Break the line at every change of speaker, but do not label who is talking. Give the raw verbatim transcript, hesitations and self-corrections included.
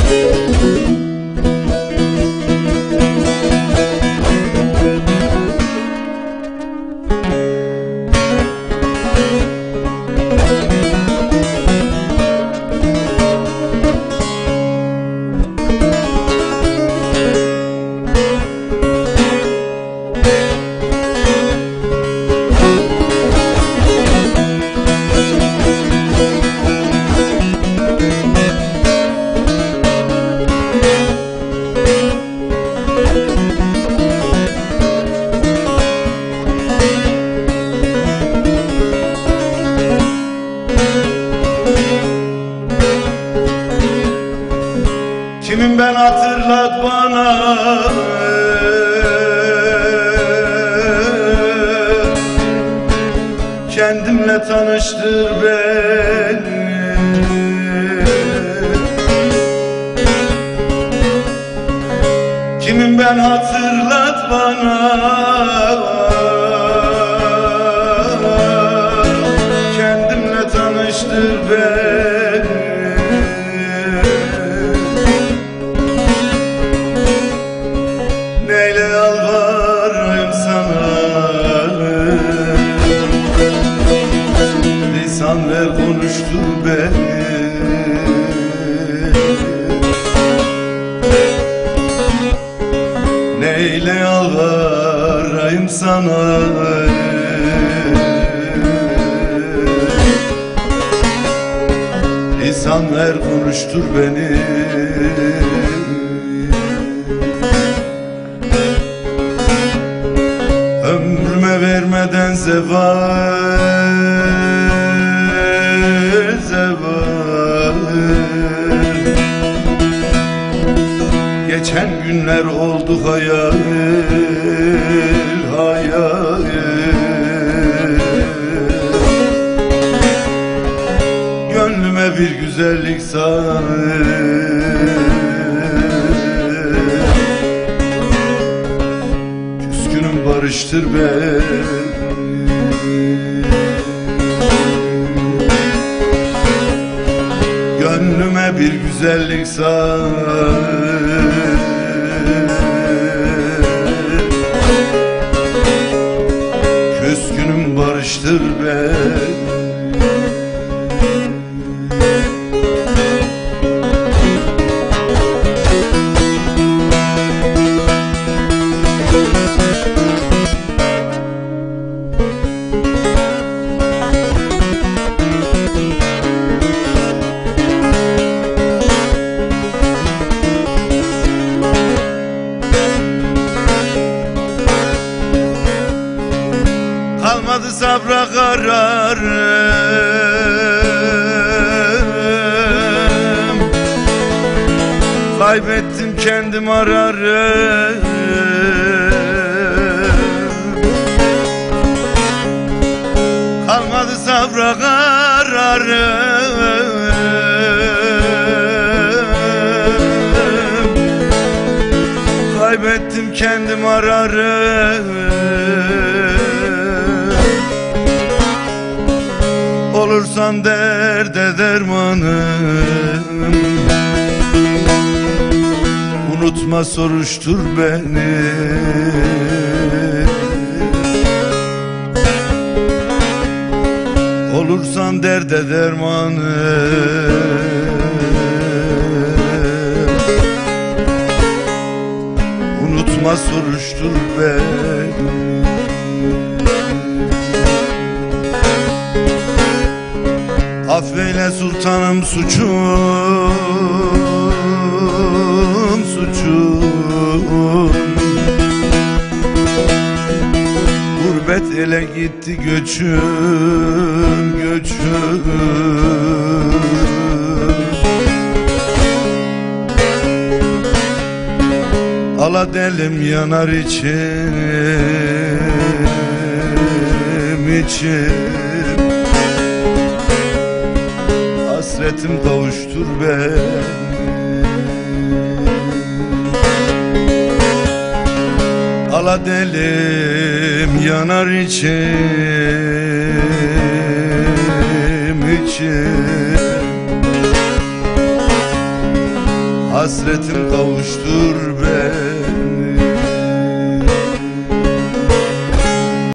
Kimim ben hatırlat bana, kendimle tanıştır beni. Kimim ben hatırlat bana, kendimle tanıştır beni. Neyle yalvarayım sana, lisan ver konuştur beni. Neyle yalvarayım sana, lisan ver konuştur beni. Ömrüme vermeden zeval, zeval. Geçen günler oldu hayal, hayal. Gönlüme bir güzellik sar, küskünüm barıştır beni. Gönlüme bir güzellik sar, küskünüm barıştır beni. Kalmadı sabra kararım, kaybettim kendim ararım. Kalmadı sabra kararım, kaybettim kendim ararım. Olursan derde dermanım, unutma soruştur beni. Olursan derde dermanım, unutma soruştur beni. Affeyle sultanım suçum, suçum. Gurbet ele gitti göçüm, göçüm. Ala delim yanar içim, içim. Hasretim kavuştur beni. Ala delim yanar içim, içim. Hasretim kavuştur beni.